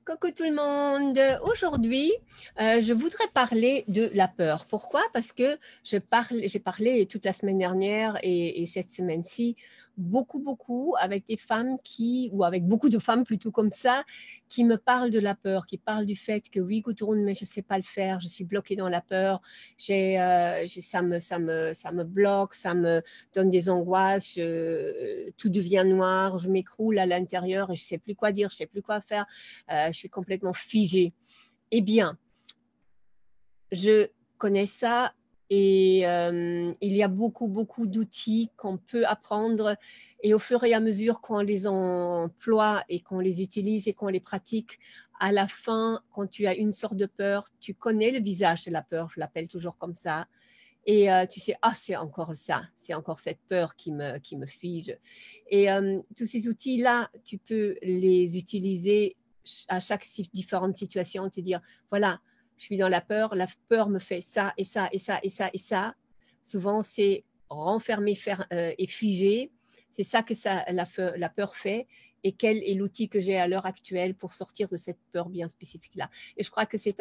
Coucou tout le monde. Aujourd'hui, je voudrais parler de la peur. Pourquoi? Parce que j'ai parlé toute la semaine dernière et cette semaine-ci beaucoup avec des femmes ou avec beaucoup de femmes plutôt comme ça, qui me parlent de la peur, qui parlent du fait que oui, Gudrun, mais je ne sais pas le faire, je suis bloquée dans la peur, ça me bloque, ça me donne des angoisses, tout devient noir, je m'écroule à l'intérieur et je ne sais plus quoi dire, je ne sais plus quoi faire. Je suis complètement figée. Eh bien, je connais ça et il y a beaucoup d'outils qu'on peut apprendre et au fur et à mesure qu'on les emploie et qu'on les utilise et qu'on les pratique, à la fin, quand tu as une sorte de peur, tu connais le visage de la peur, je l'appelle toujours comme ça, et tu sais, ah, c'est encore ça, c'est encore cette peur qui me fige. Et tous ces outils-là, tu peux les utiliser à chaque différente situation, te dire, voilà, je suis dans la peur me fait ça et ça et ça et ça et ça. Souvent, c'est renfermer et figer. C'est ça que la peur fait. Et quel est l'outil que j'ai à l'heure actuelle pour sortir de cette peur bien spécifique-là. Et je crois que c'est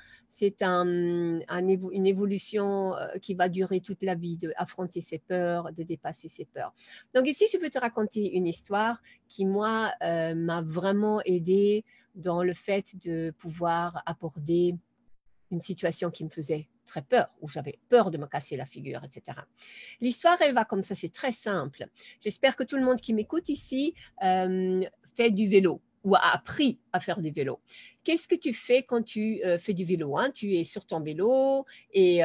une évolution qui va durer toute la vie, d'affronter ses peurs, de dépasser ses peurs. Donc ici, je veux te raconter une histoire qui, moi, m'a vraiment aidée dans le fait de pouvoir aborder une situation qui me faisait très peur, où j'avais peur de me casser la figure, etc. L'histoire, elle va comme ça, c'est très simple. J'espère que tout le monde qui m'écoute ici fait du vélo ou a appris à faire du vélo. Qu'est-ce que tu fais quand tu fais du vélo, hein? Tu es sur ton vélo et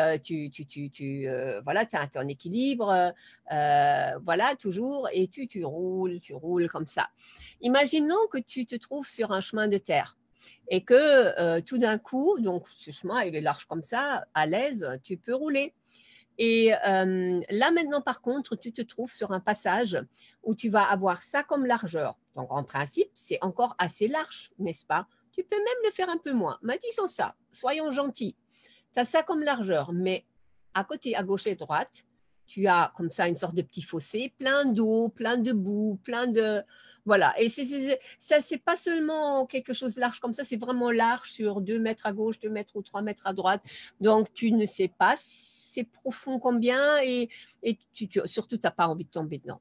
voilà, tu as ton équilibre, voilà, toujours, et tu roules comme ça. Imaginons que tu te trouves sur un chemin de terre et que tout d'un coup, donc ce chemin, il est large comme ça, à l'aise, tu peux rouler. Et là maintenant, par contre, tu te trouves sur un passage où tu vas avoir ça comme largeur. Donc en principe, c'est encore assez large, n'est-ce pas? Tu peux même le faire un peu moins. Mais disons ça, soyons gentils. Tu as ça comme largeur, mais à côté, à gauche et à droite, tu as comme ça une sorte de petit fossé, plein d'eau, plein de boue, plein de... Voilà, et ça, c'est pas seulement quelque chose de large comme ça, c'est vraiment large sur 2 mètres à gauche, 2 mètres ou 3 mètres à droite. Donc, tu ne sais pas c'est profond combien et surtout, tu n'as pas envie de tomber dedans.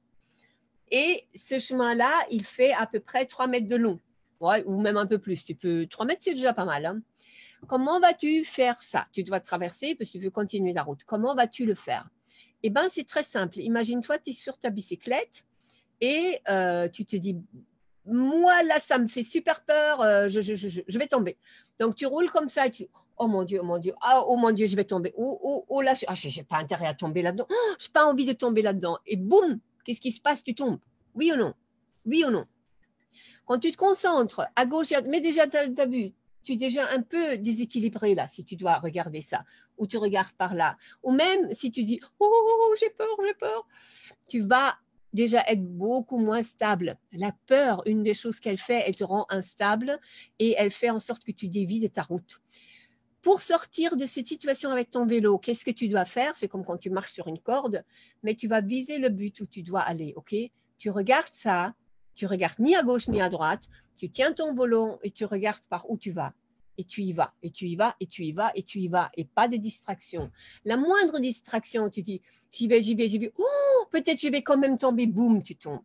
Et ce chemin-là, il fait à peu près 3 mètres de long, ouais, ou même un peu plus. 3 mètres, c'est déjà pas mal, hein. Comment vas-tu faire ça? Tu dois traverser parce que tu veux continuer la route. Comment vas-tu le faire? Eh bien, c'est très simple. Imagine-toi, tu es sur ta bicyclette et tu te dis, moi, là, ça me fait super peur, je vais tomber. Donc, tu roules comme ça et tu, oh mon Dieu, ah, oh mon Dieu, je vais tomber. Oh là, je n'ai pas intérêt à tomber là-dedans. Oh, je n'ai pas envie de tomber là-dedans. Et boum, qu'est-ce qui se passe? Tu tombes. Oui ou non? Oui ou non? Quand tu te concentres à gauche, mais déjà, tu as vu, tu es déjà un peu déséquilibré là, si tu dois regarder ça, ou tu regardes par là. Ou même si tu dis, oh, j'ai peur, tu vas déjà être beaucoup moins stable. La peur, une des choses qu'elle fait, elle te rend instable et elle fait en sorte que tu dévies de ta route. Pour sortir de cette situation avec ton vélo, qu'est-ce que tu dois faire? C'est comme quand tu marches sur une corde, mais tu vas viser le but où tu dois aller, ok? Tu regardes ça, tu regardes ni à gauche ni à droite, tu tiens ton volant et tu regardes par où tu vas. Et tu y vas, et tu y vas, et tu y vas, et tu y vas, et pas de distraction. La moindre distraction, tu dis, j'y vais, oh, peut-être je vais quand même tomber, boum, tu tombes.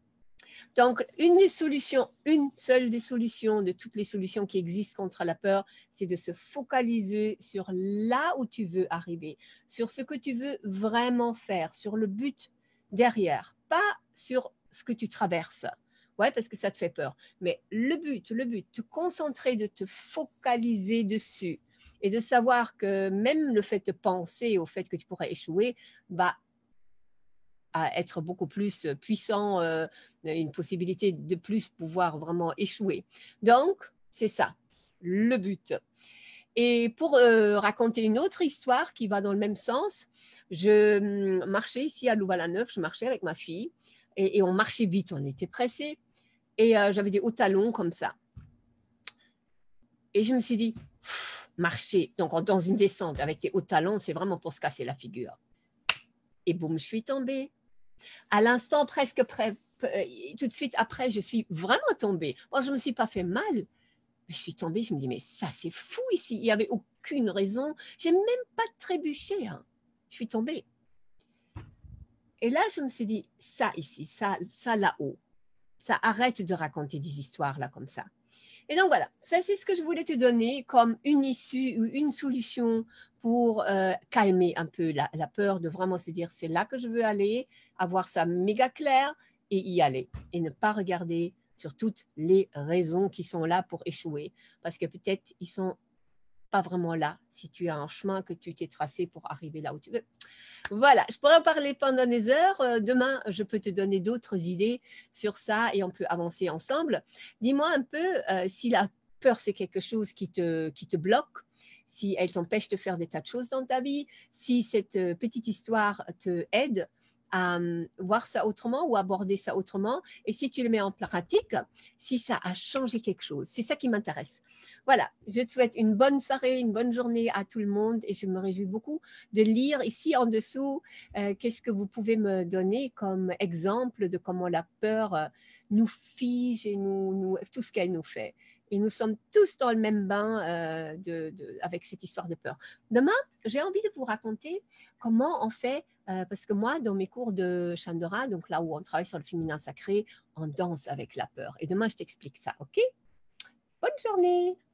Donc, une seule des solutions, de toutes les solutions qui existent contre la peur, c'est de se focaliser sur là où tu veux arriver, sur ce que tu veux vraiment faire, sur le but derrière, pas sur ce que tu traverses. Ouais, parce que ça te fait peur. Mais le but, te concentrer, de te focaliser dessus et de savoir que même le fait de penser au fait que tu pourrais échouer va à être beaucoup plus puissant, une possibilité de plus pouvoir vraiment échouer. Donc, c'est ça, le but. Et pour raconter une autre histoire qui va dans le même sens, je marchais ici à Louvain-la-Neuve, je marchais avec ma fille et on marchait vite, on était pressés et j'avais des hauts talons comme ça. Et je me suis dit, marcher donc dans une descente avec des hauts talons, c'est vraiment pour se casser la figure. Et boum, je suis tombée. À l'instant, presque tout de suite après, je suis vraiment tombée. Moi, je ne me suis pas fait mal, Je suis tombée, je me dis, mais ça, c'est fou ici. Il n'y avait aucune raison. J'ai même pas trébuché. Hein. Je suis tombée. Et là, je me suis dit, ça ici, ça là-haut, ça arrête de raconter des histoires là comme ça. Et donc voilà, ça c'est ce que je voulais te donner comme une issue ou une solution pour calmer un peu la peur de vraiment se dire c'est là que je veux aller, avoir ça méga clair et y aller et ne pas regarder sur toutes les raisons qui sont là pour échouer parce que peut-être ils sont pas vraiment là si tu as un chemin que tu t'es tracé pour arriver là où tu veux. Voilà, je pourrais en parler pendant des heures. Demain, je peux te donner d'autres idées sur ça et on peut avancer ensemble. Dis-moi un peu si la peur, c'est quelque chose qui te bloque, si elle t'empêche de faire des tas de choses dans ta vie, si cette petite histoire te aide à voir ça autrement ou aborder ça autrement, et si tu le mets en pratique, si ça a changé quelque chose. C'est ça qui m'intéresse. Voilà, je te souhaite une bonne soirée, une bonne journée à tout le monde et je me réjouis beaucoup de lire ici en dessous qu'est-ce que vous pouvez me donner comme exemple de comment la peur nous fige et tout ce qu'elle nous fait. Et nous sommes tous dans le même bain avec cette histoire de peur. Demain, j'ai envie de vous raconter comment on fait, parce que moi, dans mes cours de Chandra, donc là où on travaille sur le féminin sacré, on danse avec la peur. Et demain, je t'explique ça, ok? Bonne journée!